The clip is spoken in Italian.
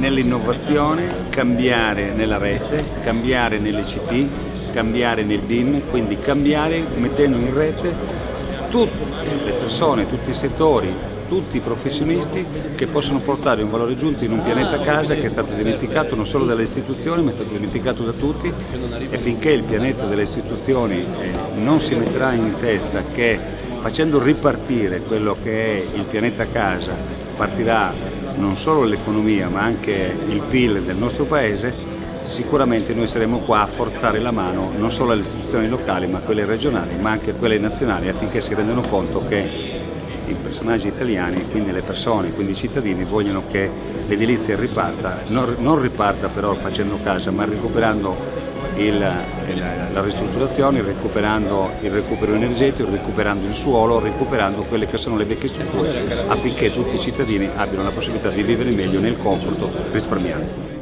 nell'innovazione, cambiare nella rete, cambiare nelle CT, cambiare nel BIM, quindi cambiare mettendo in rete tutte le persone, tutti i settori, tutti i professionisti che possono portare un valore aggiunto in un pianeta casa che è stato dimenticato non solo dalle istituzioni ma è stato dimenticato da tutti, e finché il pianeta delle istituzioni non si metterà in testa che facendo ripartire quello che è il pianeta casa partirà non solo l'economia ma anche il PIL del nostro paese, sicuramente noi saremo qua a forzare la mano non solo alle istituzioni locali ma quelle regionali ma anche quelle nazionali, affinché si rendano conto che i personaggi italiani, quindi le persone, quindi i cittadini, vogliono che l'edilizia riparta, non riparta però facendo casa, ma recuperando la ristrutturazione, recuperando il recupero energetico, recuperando il suolo, recuperando quelle che sono le vecchie strutture, affinché tutti i cittadini abbiano la possibilità di vivere meglio nel comfort risparmiando.